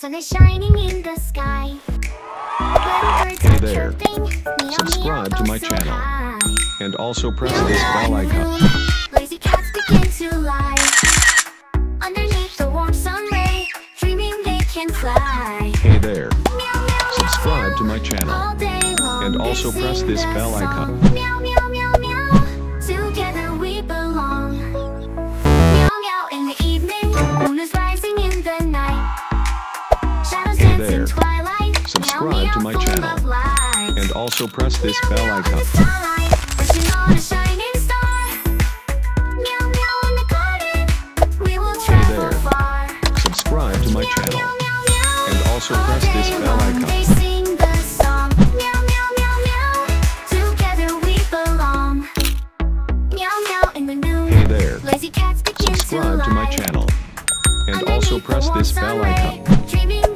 sun is shining in the sky. Hey there, subscribe to my channel, and also press this bell icon. Lazy cats begin to lie underneath the warm sun ray, dreaming they can fly. Hey there, subscribe to my channel, and also press this bell icon. Meow, meow, meow, meow. Together we belong. Meow, meow in the evening, moon is rising in the night. Shadows Hey dance there, in twilight. subscribe to my channel, and also press this bell icon. Rushing on a shining star. Meow, meow in the garden. We will travel far. Subscribe to my channel, and also press this bell They icon. sing the song. Meow, meow, meow, meow. Together we belong. Meow, meow in the noon. Hey there, Lazy cats begin subscribe to my lie channel, and also underneath the press warm this sun bell ray, icon. dreaming